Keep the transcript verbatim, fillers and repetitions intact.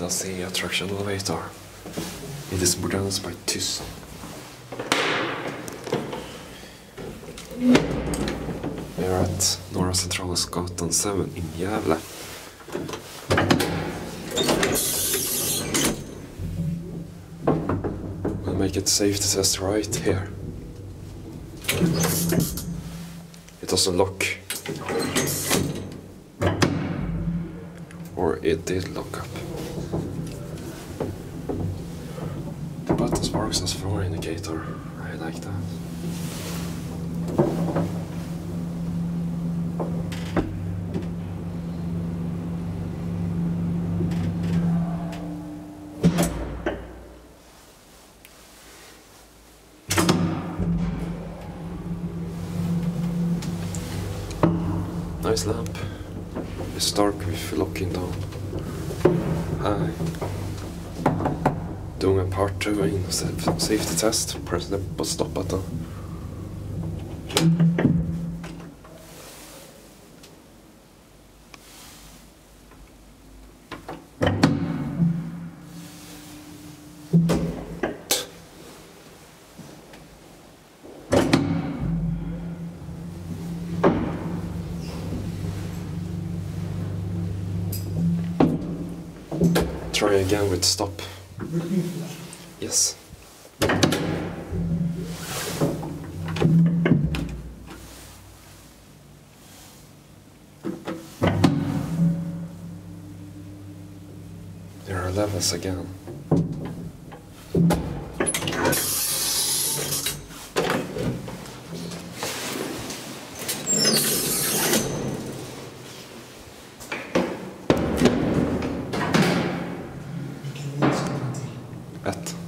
the ASEA traction elevator. It is produced by Thyssen. We are at Norra Centralgatan seven in Gävle. We'll make it safety test right here. It doesn't lock. Or it did lock up. The buttons works as floor indicator. I like that. Nice lamp. It's dark with locking down. Hi. Doing a part two in safety test. Press the stop button. Try again with stop. Yes. There are levels again. Ett.